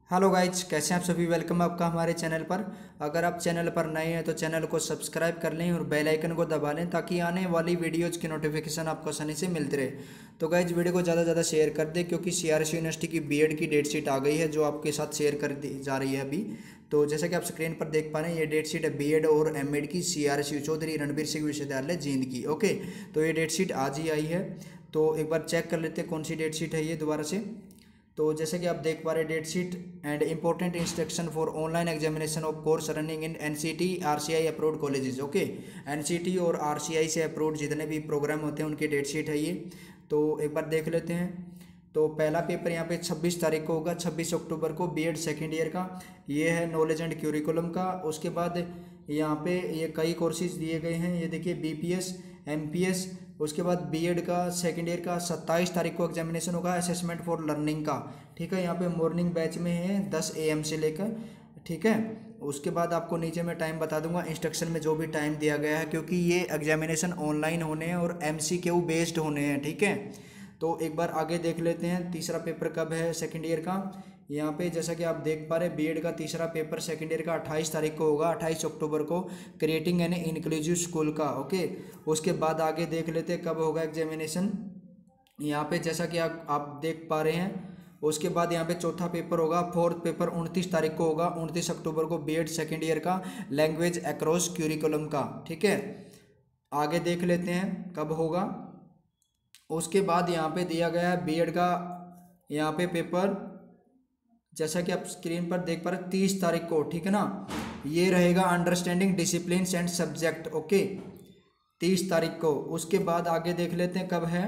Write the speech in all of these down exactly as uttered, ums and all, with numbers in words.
Hello guys, कैसे हैं आप सभी। वेलकम आपका हमारे चैनल पर। अगर आप चैनल पर नए हैं तो चैनल को सब्सक्राइब कर लें और बेल आइकन को दबा लें ताकि आने वाली वीडियोज़ की नोटिफिकेशन आपको आसानी से मिलती रहे। तो गाइज वीडियो को ज़्यादा से ज़्यादा शेयर कर दें क्योंकि सीआरसी यूनिवर्सिटी की बीएड की डेट शीट आ गई है जो आपके साथ शेयर कर दी जा रही है अभी। तो जैसा कि आप स्क्रीन पर देख पा रहे हैं, ये डेट शीट है बीएड और एमएड की सीआरसी चौधरी रणबीर सिंह विश्वविद्यालय जींद की। ओके, तो ये डेट शीट आज ही आई है, तो एक बार चेक कर लेते हैं कौन सी डेट शीट है ये दोबारा से। तो जैसे कि आप देख पा रहे हैं, date sheet and important instruction for online examination of course running in NCT RCI approved colleges. Okay, NCT और आरसीआई से अप्रूव्ड जितने भी प्रोग्राम होते हैं उनकी डेट शीट है ये। तो एक बार देख लेते हैं। तो पहला पेपर यहाँ पे छब्बीस तारीख को होगा, छब्बीस अक्टूबर को, बीएड सेकेंड ईयर का। ये है नॉलेज एंड क्यूरिकुलम का। उसके बाद यहाँ पे ये कई कोर्सेज दिए गए हैं, ये देखिए बीपीएस, एमपीएस। उसके बाद बीएड का सेकेंड ईयर का सत्ताईस तारीख को एग्जामिनेशन होगा, असेसमेंट फॉर लर्निंग का। ठीक है, यहाँ पे मॉर्निंग बैच में है दस ए एम से लेकर। ठीक है, उसके बाद आपको नीचे में टाइम बता दूंगा इंस्ट्रक्शन में जो भी टाइम दिया गया है, क्योंकि ये एग्जामिनेशन ऑनलाइन होने हैं और एमसीक्यू बेस्ड होने हैं। ठीक है, तो एक बार आगे देख लेते हैं तीसरा पेपर कब है सेकेंड ईयर का। यहाँ पे जैसा कि आप देख पा रहे हैं, बीएड का तीसरा पेपर सेकेंड ईयर का अट्ठाईस तारीख को होगा, अट्ठाईस अक्टूबर को, क्रिएटिंग एन इंक्लूसिव स्कूल का। ओके, उसके बाद आगे देख लेते हैं कब होगा एग्जामिनेशन। यहाँ पे जैसा कि आप आप देख पा रहे हैं, उसके बाद यहाँ पे चौथा पेपर होगा, फोर्थ पेपर उनतीस तारीख को होगा, उनतीस अक्टूबर को, बीएड सेकेंड ईयर का, लैंग्वेज अक्रॉस क्यूरिकुलम का। ठीक है, आगे देख लेते हैं कब होगा। उसके बाद यहाँ पे दिया गया है बीएड का यहाँ पे पेपर, जैसा कि आप स्क्रीन पर देख पा रहे हैं, तीस तारीख को। ठीक है ना, ये रहेगा understanding discipline and subject. Okay, तीस तारीख को। उसके बाद आगे देख लेते हैं कब है।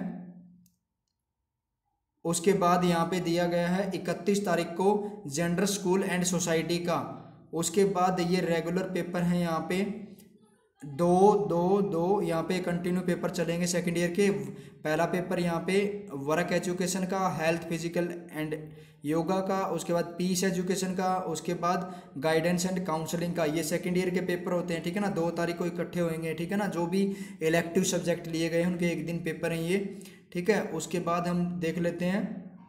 उसके बाद यहाँ पे दिया गया है इकतीस तारीख को, जेंडर स्कूल एंड सोसाइटी का। उसके बाद ये रेगुलर पेपर हैं यहाँ पे दो दो दो यहाँ पे कंटिन्यू पेपर चलेंगे सेकेंड ईयर के। पहला पेपर यहाँ पे वर्क एजुकेशन का, हेल्थ फिजिकल एंड योगा का, उसके बाद पीस एजुकेशन का, उसके बाद गाइडेंस एंड काउंसलिंग का। ये सेकेंड ईयर के पेपर होते हैं। ठीक है ना, दो तारीख को इकट्ठे होंगे। ठीक है ना, जो भी इलेक्टिव सब्जेक्ट लिए गए हैं उनके एक दिन पेपर हैं ये। ठीक है, उसके बाद हम देख लेते हैं।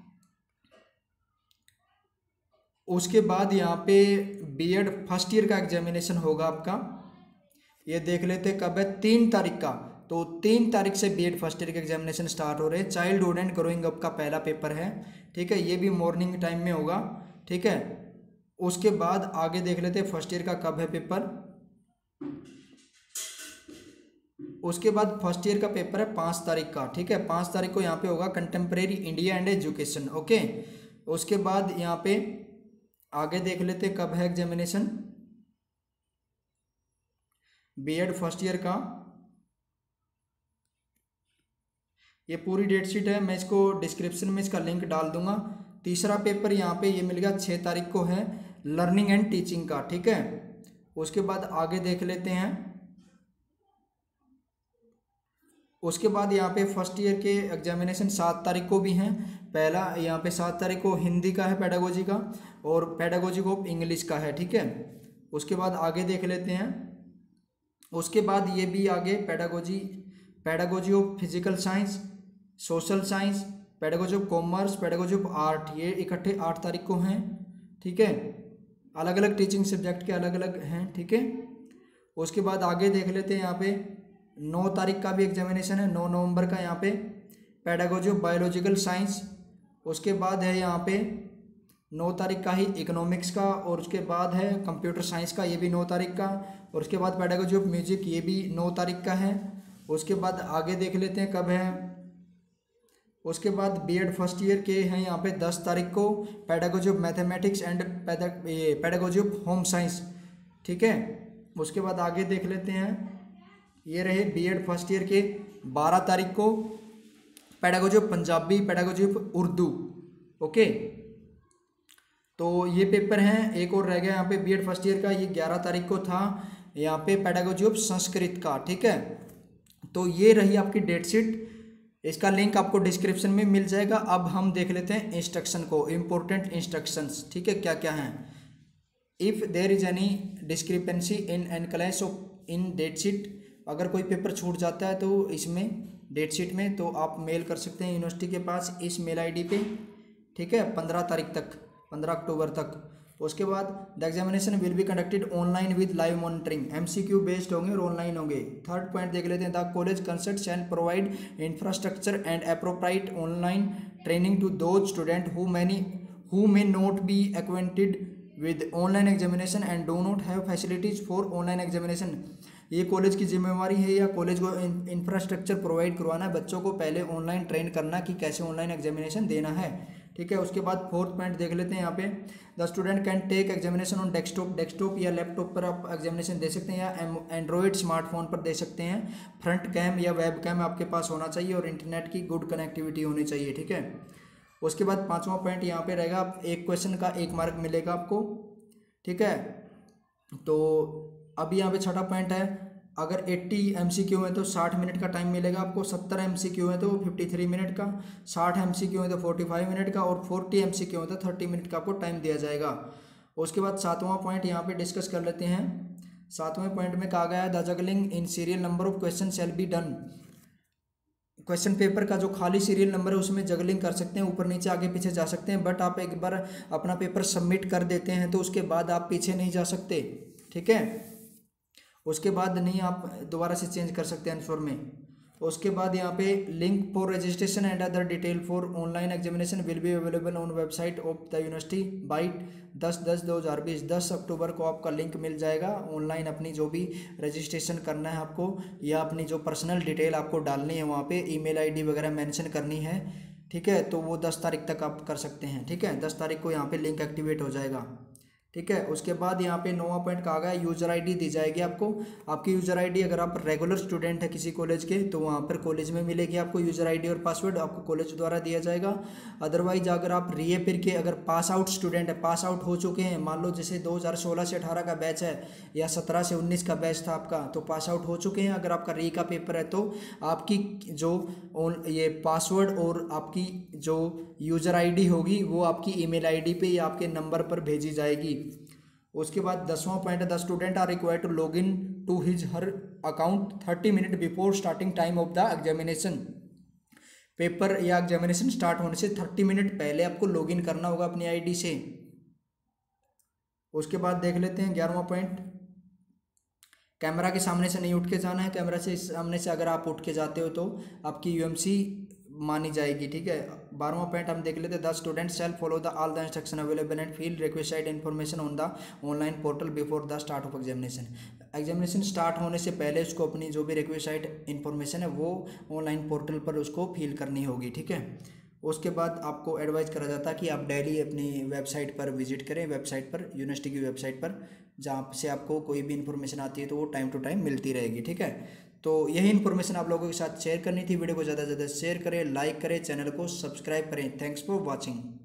उसके बाद यहाँ पे बीएड फर्स्ट ईयर का एग्जामिनेशन होगा आपका, ये देख लेते हैं कब है, तीन तारीख का। तो तीन तारीख से बीएड फर्स्ट ईयर के एग्जामिनेशन स्टार्ट हो रहे हैं। चाइल्डहुड एंड ग्रोइंग अप का पहला पेपर है। ठीक है, ये भी मॉर्निंग टाइम में होगा। ठीक है, उसके बाद आगे देख लेते हैं फर्स्ट ईयर का कब है पेपर। उसके बाद फर्स्ट ईयर का पेपर है पाँच तारीख का। ठीक है, पाँच तारीख को यहाँ पे होगा contemporary India and education. Okay, उसके बाद यहाँ पे आगे देख लेते हैं कब है एग्जामिनेशन बीएड फर्स्ट ईयर का। ये पूरी डेट शीट है, मैं इसको डिस्क्रिप्शन में इसका लिंक डाल दूंगा। तीसरा पेपर यहाँ पे ये मिल गया छः तारीख को है, लर्निंग एंड टीचिंग का। ठीक है, उसके बाद आगे देख लेते हैं। उसके बाद यहाँ पे फर्स्ट ईयर के एग्जामिनेशन सात तारीख को भी हैं। पहला यहाँ पे सात तारीख को हिंदी का है, पेडागोजी का, और पेडागोजी ऑफ इंग्लिश का है। ठीक है, उसके बाद आगे देख लेते हैं। उसके बाद ये भी आगे pedagogy pedagogy of physical science, social science, pedagogy of commerce, pedagogy of art, ये इकट्ठे आठ तारीख को हैं। ठीक है, अलग अलग टीचिंग सब्जेक्ट के अलग अलग हैं। ठीक है, उसके बाद आगे देख लेते हैं। यहाँ पे नौ तारीख का भी एग्जामिनेशन है, नौ नवंबर का, यहाँ पे पेडागोजी ऑफ बायोलॉजिकल साइंस। उसके बाद है यहाँ पे नौ तारीख का ही इकोनॉमिक्स का, और उसके बाद है कंप्यूटर साइंस का, ये भी नौ तारीख का। और उसके बाद पेडागोजी ऑफ म्यूजिक, ये भी नौ तारीख का है। उसके बाद आगे देख लेते हैं कब है। उसके बाद बीएड फर्स्ट ईयर के हैं यहाँ पे दस तारीख को, pedagogy of mathematics and pedagogy of home science. ठीक है, उसके बाद आगे देख लेते हैं। ये रहे बीएड फर्स्ट ईयर के बारह तारीख को, pedagogy of Punjabi, pedagogy of Urdu. Okay, तो ये पेपर हैं। एक और रह गया यहाँ पे बीएड फर्स्ट ईयर का, ये ग्यारह तारीख को था, यहाँ पे पेडागोजी ऑफ संस्कृत का। ठीक है, तो ये रही आपकी डेट शीट, इसका लिंक आपको डिस्क्रिप्शन में मिल जाएगा। अब हम देख लेते हैं इंस्ट्रक्शन को, इम्पोर्टेंट इंस्ट्रक्शंस। ठीक है, क्या क्या हैं। If there is any discrepancy in an class of in date sheet, अगर कोई पेपर छूट जाता है तो इसमें डेट शीट में, तो आप मेल कर सकते हैं यूनिवर्सिटी के पास इस मेल आईडी पे। ठीक है, पंद्रह तारीख तक पंद्रह अक्टूबर तक। उसके बाद the examination will be conducted online with live monitoring, MCQ based होंगे और ऑनलाइन होंगे। थर्ड पॉइंट देख लेते हैं, the college concerned shall provide infrastructure and appropriate online training to those student who many who may not be acquainted with online examination and do not have facilities for online examination. ये college की जिम्मेवारी है या college को infrastructure provide करवाना है, बच्चों को पहले ऑनलाइन ट्रेन करना कि कैसे ऑनलाइन एग्जामिनेशन देना है। ठीक है, उसके बाद फोर्थ पॉइंट देख लेते हैं यहाँ पे, the student can take examination on desktop, desktop या लैपटॉप पर आप एग्जामिनेशन दे सकते हैं या एंड्रॉयड स्मार्टफोन पर दे सकते हैं। फ्रंट कैम या वेब कैम आपके पास होना चाहिए और इंटरनेट की गुड कनेक्टिविटी होनी चाहिए। ठीक है, उसके बाद पाँचवा पॉइंट यहाँ पे रहेगा, एक क्वेश्चन का एक मार्क मिलेगा आपको। ठीक है, तो अभी यहाँ पे छठा पॉइंट है, अगर अस्सी एमसीक्यू है तो साठ मिनट का टाइम मिलेगा आपको, सत्तर एमसीक्यू है तो तिरेपन मिनट का, साठ एमसीक्यू है तो पैंतालीस मिनट का और चालीस एमसीक्यू है तो तीस मिनट का आपको टाइम दिया जाएगा। उसके बाद सातवां पॉइंट यहाँ पे डिस्कस कर लेते हैं। सातवें पॉइंट में कहा गया है, the juggling in serial number of question shall be done. Question paper का जो खाली सीरियल नंबर है उसमें जगलिंग कर सकते हैं, ऊपर नीचे आगे पीछे जा सकते हैं, बट आप एक बार अपना पेपर सबमिट कर देते हैं तो उसके बाद आप पीछे नहीं जा सकते। ठीक है, उसके बाद नहीं आप दोबारा से चेंज कर सकते हैं आंसर में। उसके बाद यहाँ पे link for registration and other detail for online examination will be available on website of the university by दस दस दो हज़ार बीस। दस अक्टूबर को आपका लिंक मिल जाएगा, ऑनलाइन अपनी जो भी रजिस्ट्रेशन करना है आपको या अपनी जो पर्सनल डिटेल आपको डालनी है वहाँ पे ईमेल आईडी वगैरह मेंशन करनी है। ठीक है, तो वो दस तारीख तक आप कर सकते हैं। ठीक है, दस तारीख को यहाँ पे लिंक एक्टिवेट हो जाएगा। ठीक है, उसके बाद यहाँ पे नौवां पॉइंट कहा गया, यूजर आईडी दी जाएगी आपको। आपकी यूजर आईडी अगर आप रेगुलर स्टूडेंट है किसी कॉलेज के तो वहाँ पर कॉलेज में मिलेगी आपको यूजर आईडी और पासवर्ड आपको कॉलेज द्वारा दिया जाएगा। अदरवाइज अगर आप रीअपीयर के अगर पास आउट स्टूडेंट है, पास आउट हो चुके हैं, मान लो जैसे दो हज़ार सोलह से अठारह का बैच है या सत्रह से उन्नीस का बैच था आपका, तो पास आउट हो चुके हैं, अगर आपका री का पेपर है तो आपकी जो ये पासवर्ड और आपकी जो यूजर आईडी होगी वो आपकी ईमेल आईडी पे या आपके नंबर पर भेजी जाएगी। उसके बाद दसवां पॉइंट है, the student are required to log in to his her account thirty minute before starting time of the examination. Paper या एग्जामिनेशन स्टार्ट होने से थर्टी मिनट पहले आपको लॉग इन करना होगा अपनी आईडी से। उसके बाद देख लेते हैं ग्यारहवां पॉइंट, कैमरा के सामने से नहीं उठ के जाना है, कैमरा से सामने से अगर आप उठ के जाते हो तो आपकी यूएमसी मानी जाएगी। ठीक है, बारहवां पॉइंट हम देख लेते हैं, the student shall follow the all the instruction available and fill requested information on the online portal before the start of examination. Examination start होने से पहले उसको अपनी जो भी रिक्वेस्टेड इन्फॉर्मेशन है वो ऑनलाइन पोर्टल पर उसको फिल करनी होगी। ठीक है, उसके बाद आपको एडवाइज करा जाता है कि आप डेली अपनी वेबसाइट पर विजिट करें, वेबसाइट पर यूनिवर्सिटी की वेबसाइट पर, जहाँ से आपको कोई भी इन्फॉर्मेशन आती है तो वो टाइम टू टाइम मिलती रहेगी। ठीक है, तो यही इन्फॉर्मेशन आप लोगों के साथ शेयर करनी थी। वीडियो को ज़्यादा से ज़्यादा शेयर करें, लाइक करें, चैनल को सब्सक्राइब करें। Thanks for watching.